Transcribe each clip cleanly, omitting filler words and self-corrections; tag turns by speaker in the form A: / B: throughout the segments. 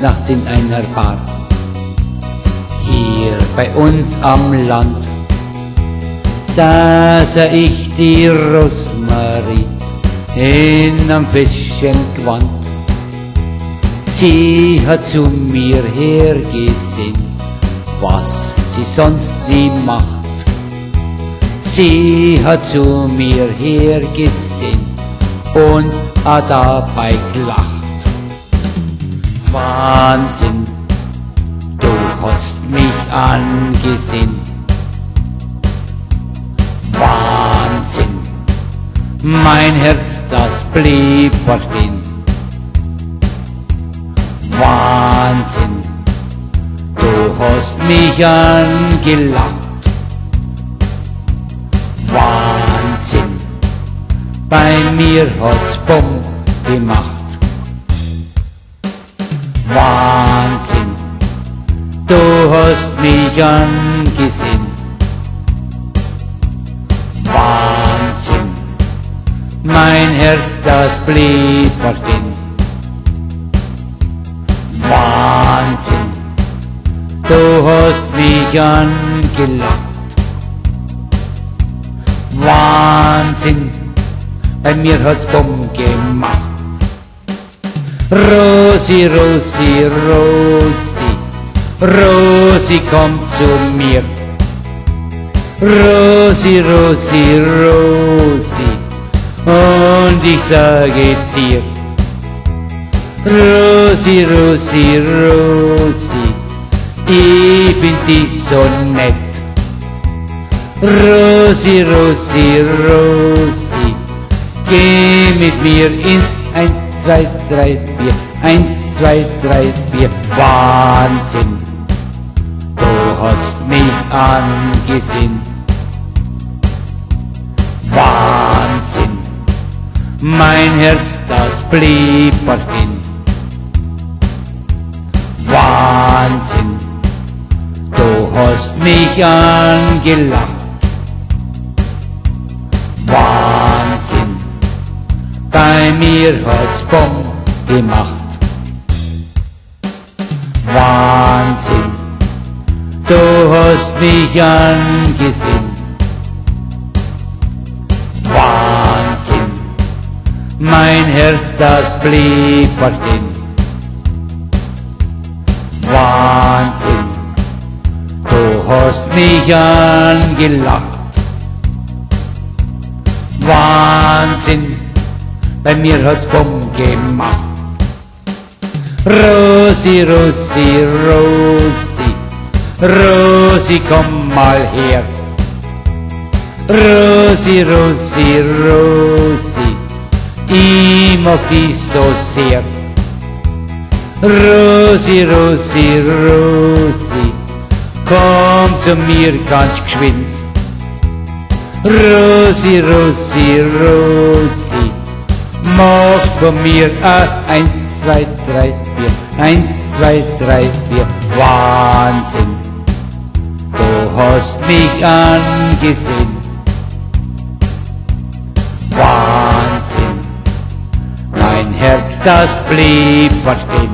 A: nachts in einer Bar. Hier bei uns am Land, da sah ich die Rosmarie in einem Fäschengewand. Sie hat zu mir hergesehen, was sie sonst nie macht. Sie hat zu mir hergesehen und hat dabei gelacht. Wahnsinn, du hast mich angesehen. Wahnsinn, mein Herz, das blieb verstehen. Wahnsinn, du hast mich angelacht. Wahnsinn, bei mir hat's Bumm gemacht. Wahnsinn, du hast mich angesehen. Wahnsinn, mein Herz, das blieb verstehen. Wahnsinn, du hast mich angelacht. Wahnsinn, bei mir hat's Bumm gemacht. Rosi, Rosi, Rosi, Rosi, komm zu mir. Rosi, Rosi, Rosi, und ich sage dir, Rosi, Rosi, Rosi, ich find dich so nett. Rosi, Rosi, Rosi, geh mit mir ins 1, 2, 3, 4, 1, 2, 3, 4. Wahnsinn, du hast mich angesehen. Wahnsinn, mein Herz, das blieb verstehen. Wahnsinn, du hast mich angelacht. Wahnsinn, bei mir hat's Bumm gemacht. Wahnsinn, du hast mich angesehen. Wahnsinn, mein Herz, das blieb verstehen. Wahnsinn, du hast mich angelacht. Wahnsinn, bei mir hat's Bumm gemacht. Rosi, Rosi, Rosi, Rosi, komm mal her. Rosi, Rosi, Rosi, ich mag dich so sehr. Rosi, Rosi, Rosi, komm zu mir ganz geschwind. Rosi, Rosi, Rosi, machst von mir 1, 2, 3, 4, 1, 2, 3, 4. Wahnsinn, du hast mich angesehen. Wahnsinn, mein Herz, das blieb verstehen.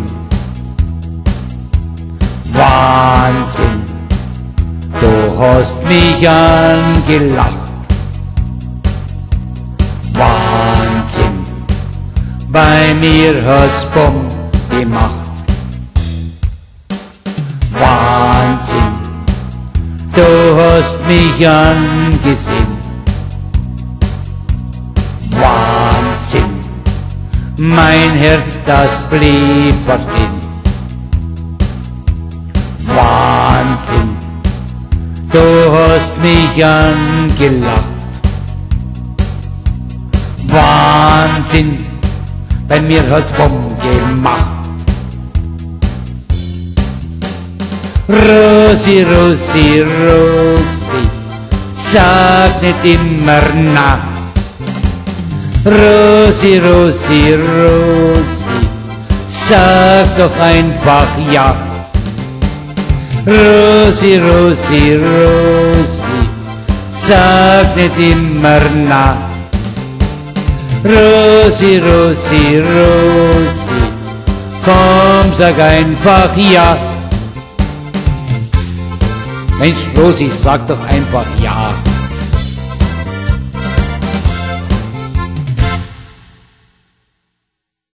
A: Wahnsinn, du hast mich angelacht. Wahnsinn, bei mir hat's Bumm gemacht. Wahnsinn, du hast mich angesehen. Wahnsinn, mein Herz, das blieb verstehen. Wahnsinn, du hast mich angelacht. Wahnsinn, bei mir hat's Bumm gemacht. Rosi, Rosi, Rosi, sag nicht immer na. Rosi, Rosi, Rosi, sag doch einfach ja. Rosi, Rosi, Rosi, sag nicht immer na. Rosi, Rosi, Rosi, komm Komm, sag einfach ja. Mensch, Rosi, sag doch einfach ja.